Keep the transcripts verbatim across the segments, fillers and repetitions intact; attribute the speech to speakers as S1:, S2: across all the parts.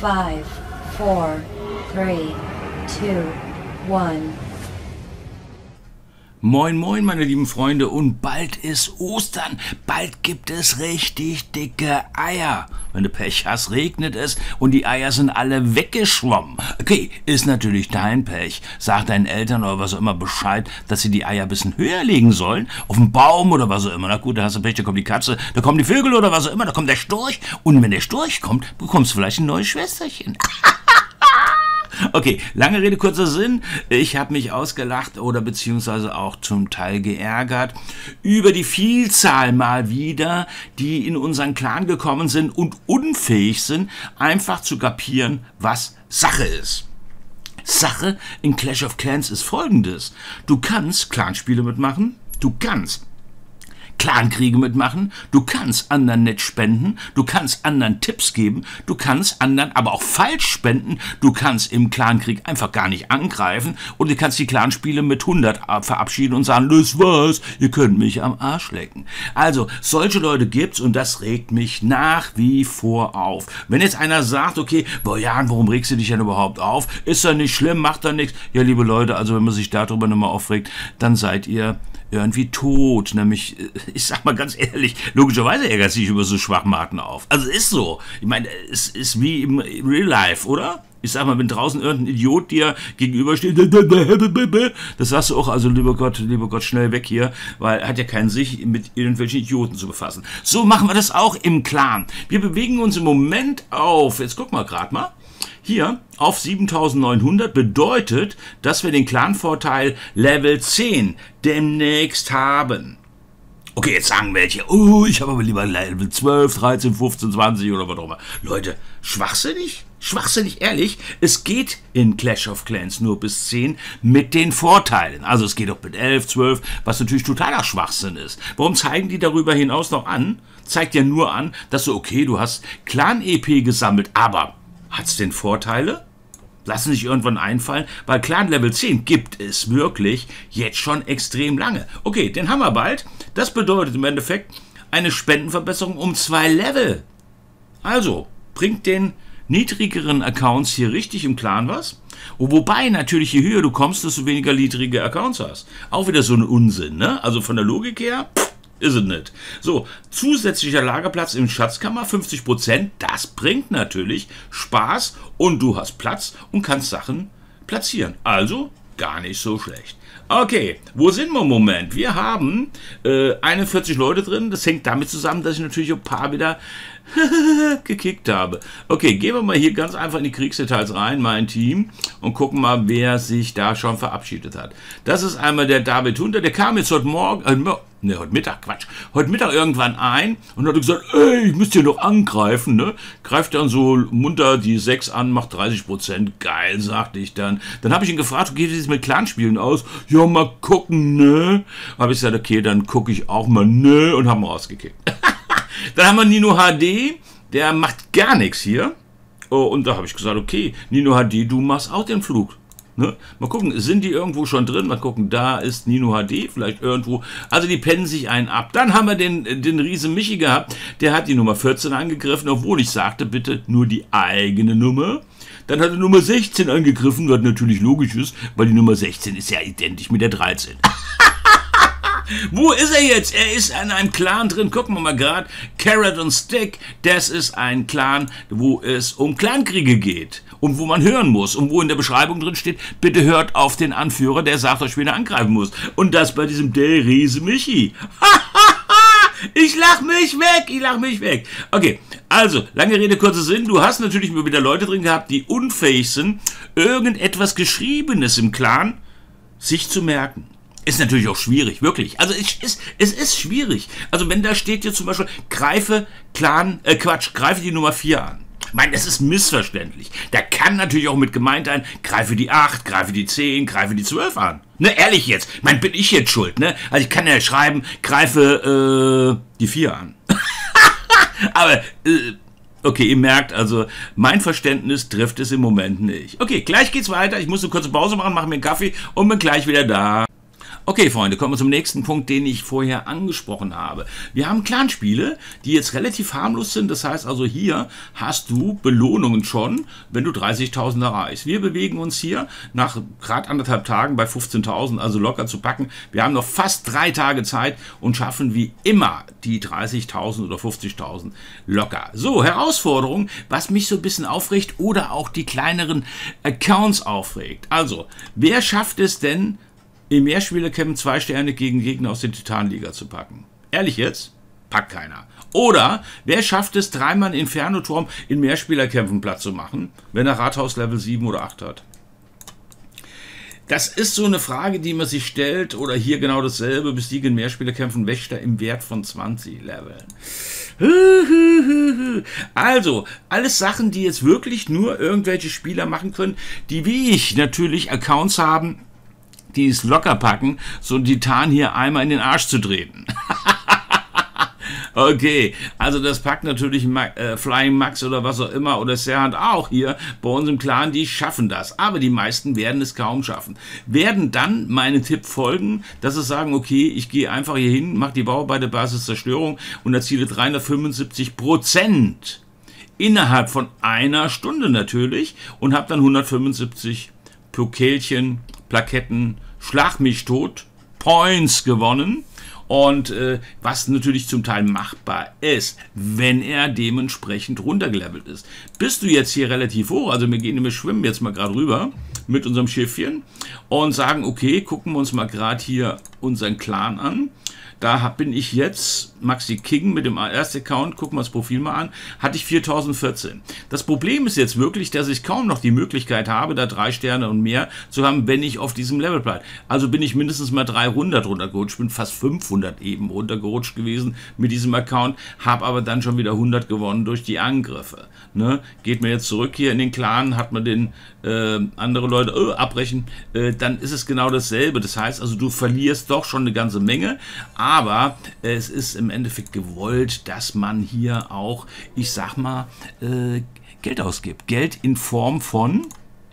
S1: five, four, three, two, one.
S2: Moin moin meine lieben Freunde, und bald ist Ostern, bald gibt es richtig dicke Eier. Wenn du Pech hast, regnet es und die Eier sind alle weggeschwommen. Okay, ist natürlich dein Pech. Sag deinen Eltern oder was auch immer Bescheid, dass sie die Eier ein bisschen höher legen sollen, auf den Baum oder was auch immer. Na gut, da hast du Pech, da kommt die Katze, da kommen die Vögel oder was auch immer, da kommt der Storch, und wenn der Storch kommt, bekommst du vielleicht ein neues Schwesterchen. Okay, lange Rede, kurzer Sinn. Ich habe mich ausgelacht oder beziehungsweise auch zum Teil geärgert über die Vielzahl mal wieder, die in unseren Clan gekommen sind und unfähig sind, einfach zu kapieren, was Sache ist. Sache in Clash of Clans ist folgendes. Du kannst Clanspiele mitmachen, du kannst Clankriege mitmachen, du kannst anderen nett spenden, du kannst anderen Tipps geben, du kannst anderen aber auch falsch spenden, du kannst im Clankrieg einfach gar nicht angreifen und du kannst die Clanspiele mit hundert verabschieden und sagen, das war's, ihr könnt mich am Arsch lecken. Also, solche Leute gibt's und das regt mich nach wie vor auf. Wenn jetzt einer sagt, okay, Bojan, warum regst du dich denn überhaupt auf? Ist ja nicht schlimm, macht da nichts. Ja, liebe Leute, also wenn man sich darüber nicht mehr aufregt, dann seid ihr irgendwie tot, nämlich, ich sag mal ganz ehrlich, logischerweise ärgert sich über so Schwachmaten auf. Also ist so. Ich meine, es ist wie im Real Life, oder? Ich sag mal, wenn draußen irgendein Idiot dir gegenübersteht, das sagst du auch, also lieber Gott, lieber Gott, schnell weg hier, weil hat ja keinen sich mit irgendwelchen Idioten zu befassen. So machen wir das auch im Clan. Wir bewegen uns im Moment auf, jetzt guck mal gerade mal, hier auf siebentausendneunhundert, bedeutet, dass wir den Clan-Vorteil Level zehn demnächst haben. Okay, jetzt sagen welche, oh, ich habe aber lieber Level zwölf, dreizehn, fünfzehn, zwanzig oder was auch immer. Leute, schwachsinnig? Schwachsinnig, ehrlich, es geht in Clash of Clans nur bis zehn mit den Vorteilen. Also es geht auch mit elf, zwölf, was natürlich totaler Schwachsinn ist. Warum zeigen die darüber hinaus noch an? Zeigt ja nur an, dass du, okay, du hast Clan-E P gesammelt, aber hat es denn Vorteile? Lassen sich irgendwann einfallen, weil Clan Level zehn gibt es wirklich jetzt schon extrem lange. Okay, den haben wir bald. Das bedeutet im Endeffekt eine Spendenverbesserung um zwei Level. Also, bringt den niedrigeren Accounts hier richtig im Clan was. Und wobei natürlich, je höher du kommst, desto weniger niedrige Accounts hast. Auch wieder so ein Unsinn, ne? Also von der Logik her, pff, ist es nicht. So, zusätzlicher Lagerplatz im Schatzkammer, fünfzig Prozent, das bringt natürlich Spaß und du hast Platz und kannst Sachen platzieren. Also, gar nicht so schlecht. Okay, wo sind wir im Moment? Wir haben äh, einundvierzig Leute drin. Das hängt damit zusammen, dass ich natürlich ein paar wieder gekickt habe. Okay, gehen wir mal hier ganz einfach in die Kriegsdetails rein, mein Team, und gucken mal, wer sich da schon verabschiedet hat. Das ist einmal der David Hunter, der kam jetzt heute Morgen, äh, ne, heute Mittag, Quatsch, heute Mittag irgendwann ein und hat gesagt, ey, ich müsst hier noch angreifen, ne? Greift dann so munter die sechs an, macht dreißig Prozent, geil, sagte ich dann. Dann habe ich ihn gefragt, wie geht es mit Clanspielen aus? Ja, mal gucken, ne? Habe ich gesagt, okay, dann gucke ich auch mal, ne? Und haben ihn rausgekickt. Dann haben wir Nino H D, der macht gar nichts hier. Oh, und da habe ich gesagt, okay, Nino H D, du machst auch den Flug. Ne? Mal gucken, sind die irgendwo schon drin? Mal gucken, da ist Nino H D, vielleicht irgendwo. Also die pennen sich einen ab. Dann haben wir den, den Riesen Michi gehabt, der hat die Nummer vierzehn angegriffen, obwohl ich sagte, bitte nur die eigene Nummer. Dann hat er Nummer sechzehn angegriffen, was natürlich logisch ist, weil die Nummer sechzehn ist ja identisch mit der dreizehn. Wo ist er jetzt? Er ist in einem Clan drin. Gucken wir mal gerade. Carrot und Stick. Das ist ein Clan, wo es um Clankriege geht. Und wo man hören muss. Und wo in der Beschreibung drin steht, bitte hört auf den Anführer, der sagt euch, wen er angreifen muss. Und das bei diesem der Riese Michi. Ich lach mich weg. Ich lach mich weg. Okay, also, lange Rede, kurzer Sinn. Du hast natürlich immer wieder Leute drin gehabt, die unfähig sind, irgendetwas Geschriebenes im Clan sich zu merken. Ist natürlich auch schwierig, wirklich. Also es ist, es ist schwierig. Also wenn da steht hier zum Beispiel, greife Clan, äh Quatsch, greife die Nummer vier an. Ich meine, das ist missverständlich. Da kann natürlich auch mit gemeint sein, greife die acht, greife die zehn, greife die zwölf an. Ne, ehrlich jetzt. Ich meine, bin ich jetzt schuld, ne? Also ich kann ja schreiben, greife äh, die vier an. Aber, äh, okay, ihr merkt, also mein Verständnis trifft es im Moment nicht. Okay, gleich geht's weiter. Ich muss eine kurze Pause machen, mache mir einen Kaffee und bin gleich wieder da. Okay, Freunde, kommen wir zum nächsten Punkt, den ich vorher angesprochen habe. Wir haben Clanspiele, die jetzt relativ harmlos sind. Das heißt also, hier hast du Belohnungen schon, wenn du dreißigtausend erreichst. Wir bewegen uns hier nach gerade anderthalb Tagen bei fünfzehntausend, also locker zu packen. Wir haben noch fast drei Tage Zeit und schaffen wie immer die dreißigtausend oder fünfzigtausend locker. So, Herausforderung, was mich so ein bisschen aufregt oder auch die kleineren Accounts aufregt. Also, wer schafft es denn, im Mehrspielercamp zwei Sterne gegen Gegner aus der Titanliga zu packen? Ehrlich jetzt? Packt keiner. Oder wer schafft es, dreimal Inferno-Turm in Mehrspielerkämpfen platt zu machen, wenn er Rathaus Level sieben oder acht hat? Das ist so eine Frage, die man sich stellt, oder hier genau dasselbe, besiegen Mehrspielerkämpfen Wächter im Wert von zwanzig Leveln. Also, alles Sachen, die jetzt wirklich nur irgendwelche Spieler machen können, die wie ich natürlich Accounts haben, die es locker packen, so einen Titan hier einmal in den Arsch zu treten. Okay, also das packt natürlich Ma äh, Flying Max oder was auch immer oder Serhant auch hier bei uns im Clan, die schaffen das. Aber die meisten werden es kaum schaffen. Werden dann meinen Tipp folgen, dass sie sagen, okay, ich gehe einfach hier hin, mache die Bauarbeiter Basiszerstörung und erziele dreihundertfünfundsiebzig Prozent innerhalb von einer Stunde natürlich und habe dann hundertfünfundsiebzig Pokelchen, Plaketten, Schlag mich tot, Points gewonnen. Und äh, was natürlich zum Teil machbar ist, wenn er dementsprechend runtergelevelt ist. Bist du jetzt hier relativ hoch, also wir gehen nämlich schwimmen jetzt mal gerade rüber mit unserem Schiffchen und sagen, okay, gucken wir uns mal gerade hier unseren Clan an. Da bin ich jetzt, Maxi King mit dem ersten Account, gucken wir das Profil mal an, hatte ich viertausendvierzehn. Das Problem ist jetzt wirklich, dass ich kaum noch die Möglichkeit habe, da drei Sterne und mehr zu haben, wenn ich auf diesem Level bleibe. Also bin ich mindestens mal dreihundert runtergerutscht, bin fast fünfhundert eben runtergerutscht gewesen mit diesem Account, habe aber dann schon wieder hundert gewonnen durch die Angriffe. Ne? Geht mir jetzt zurück hier in den Clan, hat man den äh, andere Leute äh, abbrechen, äh, dann ist es genau dasselbe. Das heißt also, du verlierst doch schon eine ganze Menge, aber es ist im Endeffekt gewollt, dass man hier auch, ich sag mal, äh, Geld ausgibt. Geld in Form von,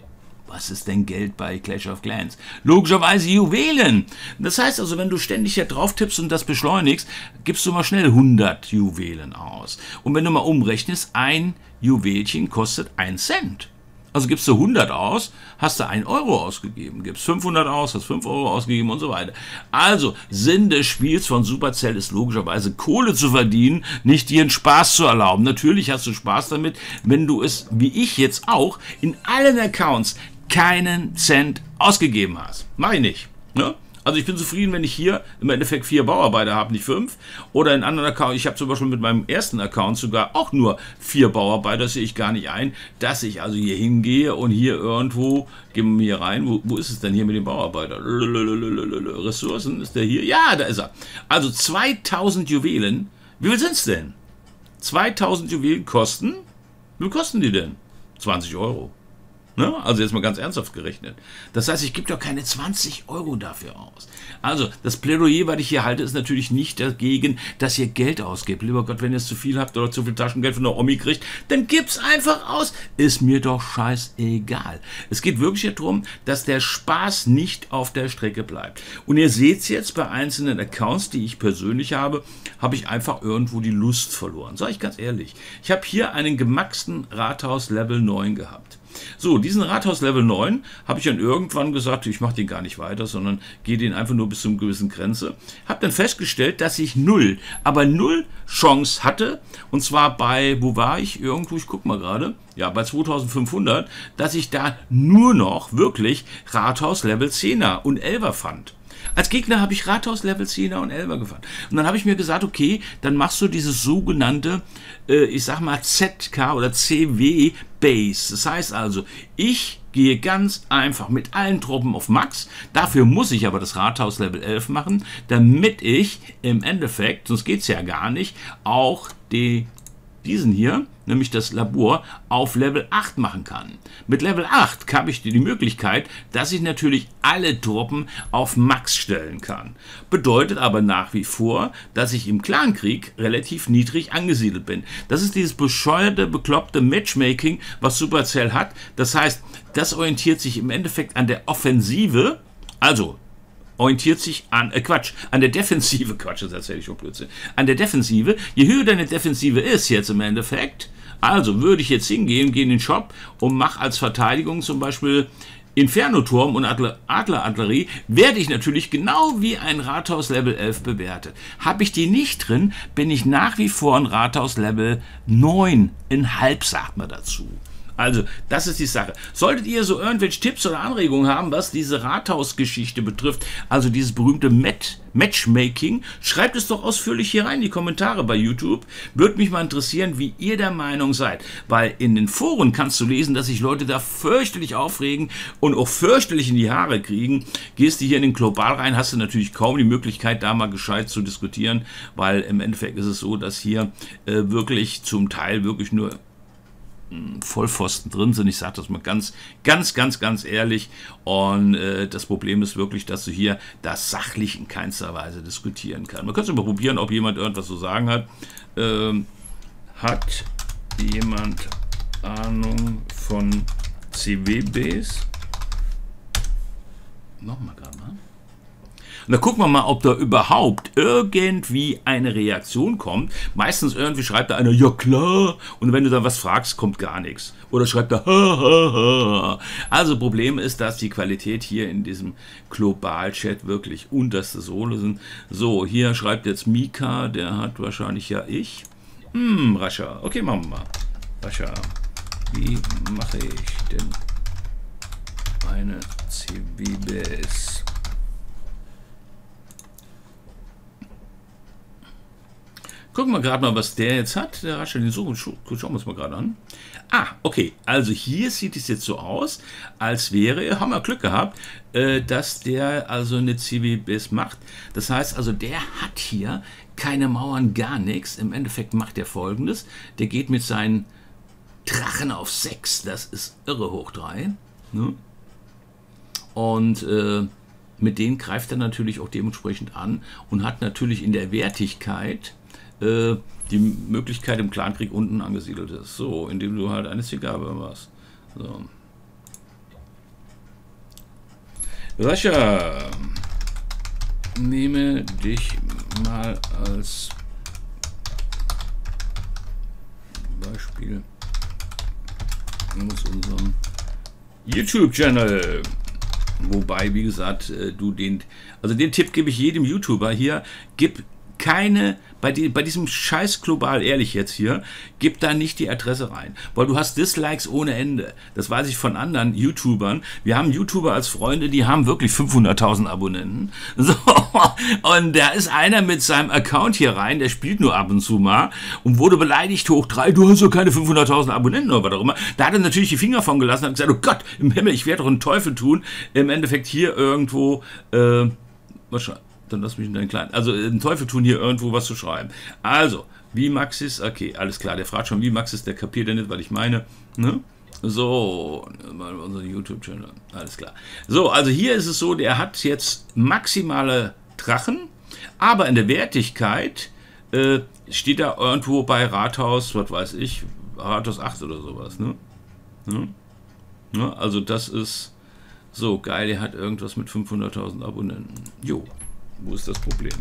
S2: was ist denn Geld bei Clash of Clans? Logischerweise Juwelen. Das heißt also, wenn du ständig hier drauf tippst und das beschleunigst, gibst du mal schnell hundert Juwelen aus. Und wenn du mal umrechnest, ein Juwelchen kostet ein Cent. Also gibst du hundert aus, hast du ein Euro ausgegeben, gibst fünfhundert aus, hast fünf Euro ausgegeben und so weiter. Also Sinn des Spiels von Supercell ist logischerweise Kohle zu verdienen, nicht dir einen Spaß zu erlauben. Natürlich hast du Spaß damit, wenn du es, wie ich jetzt auch, in allen Accounts keinen Cent ausgegeben hast. Mach ich nicht. Ne? Also ich bin zufrieden, wenn ich hier im Endeffekt vier Bauarbeiter habe, nicht fünf. Oder in anderen Accounts, ich habe zum Beispiel mit meinem ersten Account sogar auch nur vier Bauarbeiter, das sehe ich gar nicht ein, dass ich also hier hingehe und hier irgendwo, gehen wir hier rein, wo, wo ist es denn hier mit dem Bauarbeiter? Ressourcen, ist der hier? Ja, da ist er. Also zweitausend Juwelen, wie viel sind es denn? zweitausend Juwelen kosten, wie viel kosten die denn? zwanzig Euro. Ne? Also jetzt mal ganz ernsthaft gerechnet. Das heißt, ich gebe doch keine zwanzig Euro dafür aus. Also das Plädoyer, was ich hier halte, ist natürlich nicht dagegen, dass ihr Geld ausgebt. Lieber Gott, wenn ihr es zu viel habt oder zu viel Taschengeld von der Omi kriegt, dann gibt's einfach aus. Ist mir doch scheißegal. Es geht wirklich darum, dass der Spaß nicht auf der Strecke bleibt. Und ihr seht es jetzt bei einzelnen Accounts, die ich persönlich habe, habe ich einfach irgendwo die Lust verloren. Sag ich ganz ehrlich. Ich habe hier einen gemaxten Rathaus Level neun gehabt. So, diesen Rathaus Level neun habe ich dann irgendwann gesagt, ich mache den gar nicht weiter, sondern gehe den einfach nur bis zu einer gewissen Grenze. Habe dann festgestellt, dass ich null, aber null Chance hatte, und zwar bei, wo war ich? Irgendwo, ich gucke mal gerade, ja, bei zweitausendfünfhundert, dass ich da nur noch wirklich Rathaus Level zehner und elfer fand. Als Gegner habe ich Rathaus Level zehner und elfer gefahren. Und dann habe ich mir gesagt, okay, dann machst du dieses sogenannte, äh, ich sag mal Z K oder C W Base. Das heißt also, ich gehe ganz einfach mit allen Truppen auf Max. Dafür muss ich aber das Rathaus Level elf machen, damit ich im Endeffekt, sonst geht es ja gar nicht, auch die diesen hier, nämlich das Labor, auf Level acht machen kann. Mit Level acht habe ich die Möglichkeit, dass ich natürlich alle Truppen auf Max stellen kann. Bedeutet aber nach wie vor, dass ich im Clankrieg relativ niedrig angesiedelt bin. Das ist dieses bescheuerte, bekloppte Matchmaking, was Supercell hat. Das heißt, das orientiert sich im Endeffekt an der Offensive, also orientiert sich an, äh Quatsch, an der Defensive, Quatsch, das erzähle ich schon Blödsinn, an der Defensive. Je höher deine Defensive ist jetzt im Endeffekt, also würde ich jetzt hingehen, gehe in den Shop und mache als Verteidigung zum Beispiel Inferno-Turm und Adler, Adler-Artillerie, werde ich natürlich genau wie ein Rathaus Level elf bewertet. Habe ich die nicht drin, bin ich nach wie vor ein Rathaus Level neun in halb, sagt man dazu. Also, das ist die Sache. Solltet ihr so irgendwelche Tipps oder Anregungen haben, was diese Rathausgeschichte betrifft, also dieses berühmte Mat Matchmaking, schreibt es doch ausführlich hier rein in die Kommentare bei YouTube. Würde mich mal interessieren, wie ihr der Meinung seid. Weil in den Foren kannst du lesen, dass sich Leute da fürchterlich aufregen und auch fürchterlich in die Haare kriegen. Gehst du hier in den Global rein, hast du natürlich kaum die Möglichkeit, da mal gescheit zu diskutieren, weil im Endeffekt ist es so, dass hier äh, wirklich zum Teil wirklich nur Vollpfosten drin sind. Ich sage das mal ganz, ganz, ganz, ganz ehrlich. Und äh, das Problem ist wirklich, dass du hier das sachlich in keinster Weise diskutieren kannst. Man könnte mal probieren, ob jemand irgendwas zu sagen hat. Ähm, hat jemand Ahnung von C W-Base? Machen wir gerade mal. Und dann gucken wir mal, ob da überhaupt irgendwie eine Reaktion kommt. Meistens irgendwie schreibt da einer, ja klar. Und wenn du dann was fragst, kommt gar nichts. Oder schreibt da, ha, ha, ha. Also Problem ist, dass die Qualität hier in diesem Global-Chat wirklich unterste Sohle sind. So, hier schreibt jetzt Mika, der hat wahrscheinlich ja ich. Hm, Rascha. Okay, machen wir mal. Rascha, wie mache ich denn eine C W-Base? Gucken wir gerade mal, was der jetzt hat. Der Rascha, den suchen. Schauen wir uns mal gerade an. Ah, okay. Also hier sieht es jetzt so aus, als wäre, haben wir Glück gehabt, äh, dass der also eine C W-Base macht. Das heißt also, der hat hier keine Mauern, gar nichts. Im Endeffekt macht er Folgendes. Der geht mit seinen Drachen auf sechs. Das ist irre hoch drei. Ne? Und äh, mit denen greift er natürlich auch dementsprechend an und hat natürlich in der Wertigkeit die Möglichkeit im Clankrieg unten angesiedelt ist. So, indem du halt eine Zigarre machst. So. Rascha, nehme dich mal als Beispiel aus unserem YouTube-Channel. Wobei, wie gesagt, du den, also den Tipp gebe ich jedem YouTuber hier, gib keine, bei, die, bei diesem Scheiß Global, ehrlich jetzt hier, gib da nicht die Adresse rein, weil du hast Dislikes ohne Ende. Das weiß ich von anderen YouTubern. Wir haben YouTuber als Freunde, die haben wirklich fünfhunderttausend Abonnenten. So, und da ist einer mit seinem Account hier rein, der spielt nur ab und zu mal und wurde beleidigt hoch drei, du hast doch keine fünfhunderttausend Abonnenten oder was auch immer. Da hat er natürlich die Finger von gelassen und gesagt, oh Gott, im Himmel, ich werde doch einen Teufel tun. Im Endeffekt hier irgendwo, äh, wahrscheinlich. Dann lass mich in deinen kleinen. Also, den Teufel tun, hier irgendwo was zu schreiben. Also, wie Maxis, okay, alles klar, der fragt schon, wie Maxis, der kapiert ja nicht, was ich meine. Ne? So, mal unser YouTube-Channel, alles klar. So, also hier ist es so, der hat jetzt maximale Drachen, aber in der Wertigkeit äh, steht er irgendwo bei Rathaus, was weiß ich, Rathaus acht oder sowas. Ne? Ne? Ne? Also, das ist so geil, er hat irgendwas mit fünfhunderttausend Abonnenten. Jo. Wo ist das Problem?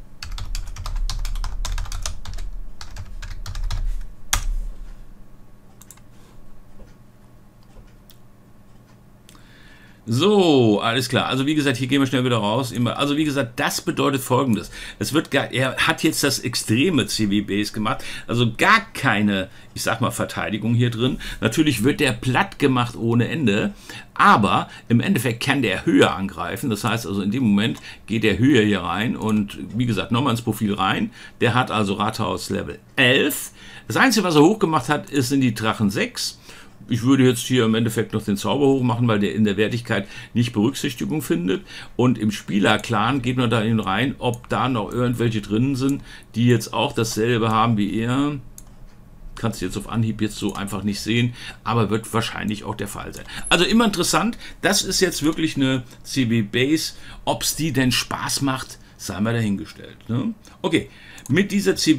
S2: So, alles klar. Also wie gesagt, hier gehen wir schnell wieder raus. Also wie gesagt, das bedeutet Folgendes. Es wird gar, er hat jetzt das extreme C W-Base gemacht, also gar keine, ich sag mal, Verteidigung hier drin. Natürlich wird der platt gemacht ohne Ende, aber im Endeffekt kann der höher angreifen. Das heißt also, in dem Moment geht der höher hier rein und wie gesagt, nochmal ins Profil rein. Der hat also Rathaus Level elf. Das Einzige, was er hochgemacht hat, ist, sind die Drachen sechs. Ich würde jetzt hier im Endeffekt noch den Zauber hochmachen, weil der in der Wertigkeit nicht Berücksichtigung findet. Und im Spielerclan geht man da in rein, ob da noch irgendwelche drin sind, die jetzt auch dasselbe haben wie er. Kannst du jetzt auf Anhieb jetzt so einfach nicht sehen, aber wird wahrscheinlich auch der Fall sein. Also immer interessant, das ist jetzt wirklich eine C W-Base. Ob es die denn Spaß macht, sei mal dahingestellt. Ne? Okay, mit dieser C W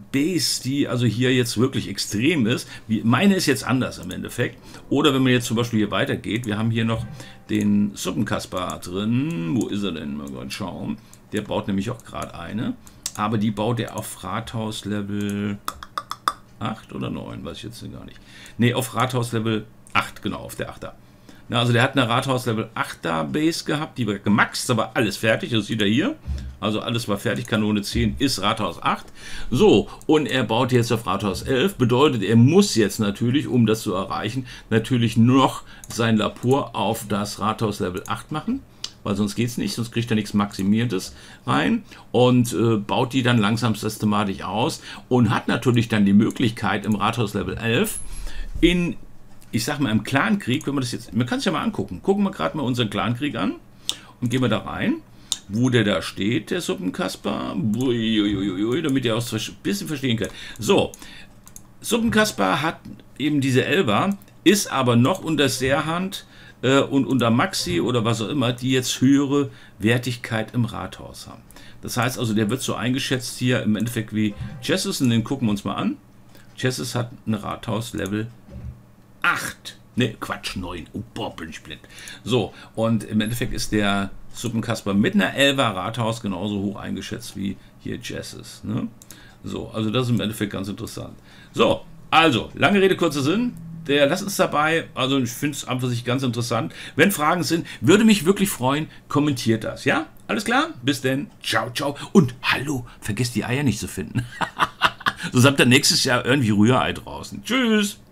S2: Base, die also hier jetzt wirklich extrem ist. Wie, meine ist jetzt anders im Endeffekt. Oder wenn man jetzt zum Beispiel hier weitergeht, wir haben hier noch den Suppenkasper drin. Wo ist er denn? Mal gerade schauen. Der baut nämlich auch gerade eine. Aber die baut er auf Rathaus-Level acht oder neun, weiß ich jetzt gar nicht. Ne, auf Rathaus-Level acht, genau, auf der achter. Na, also der hat eine Rathaus-Level achter Base gehabt, die war gemaxt, aber alles fertig, das sieht er hier. Also alles war fertig, Kanone zehn ist Rathaus acht. So, und er baut jetzt auf Rathaus elf, bedeutet, er muss jetzt natürlich, um das zu erreichen, natürlich noch sein Labor auf das Rathaus Level acht machen. Weil sonst geht es nicht, sonst kriegt er nichts Maximiertes rein und äh, baut die dann langsam systematisch aus und hat natürlich dann die Möglichkeit im Rathaus Level elf in, ich sag mal im Clankrieg, wenn man das jetzt, man kann es ja mal angucken, gucken wir gerade mal unseren Clankrieg an und gehen wir da rein, wo der da steht, der Suppenkasper, Uiuiui, damit ihr auch ein bisschen verstehen könnt. So, Suppenkasper hat eben diese Elber, ist aber noch unter Seerhand und unter Maxi oder was auch immer, die jetzt höhere Wertigkeit im Rathaus haben. Das heißt also, der wird so eingeschätzt hier im Endeffekt wie Chessis, und den gucken wir uns mal an. Chessis hat ein Rathaus Level acht. Ne, Quatsch, neun. Oh, boah, bin ich blind. So, und im Endeffekt ist der Suppenkasper mit einer elfer Rathaus genauso hoch eingeschätzt wie hier Chessis. Ne? So, also das ist im Endeffekt ganz interessant. So, also, lange Rede, kurzer Sinn. Der, lasst uns dabei, also ich finde es einfach sich ganz interessant. Wenn Fragen sind, würde mich wirklich freuen, kommentiert das, ja? Alles klar? Bis denn, ciao, ciao und hallo, vergesst die Eier nicht zu finden. Sonst habt ihr nächstes Jahr irgendwie Rührei draußen. Tschüss!